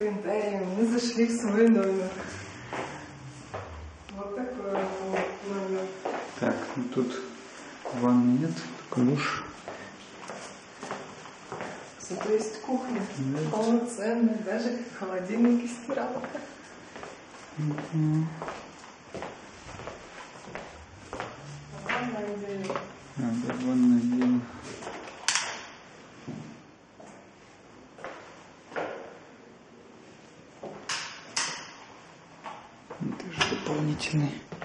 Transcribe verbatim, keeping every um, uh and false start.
Мы зашли в свой номер. Вот такой вот номер. Так, ну тут ванны нет, только душ. Зато есть кухня. Нет. Полноценная, даже холодильник и стиралка. Угу. Ванная отдельно. А, да, ванная отдельно. Это же дополнительный.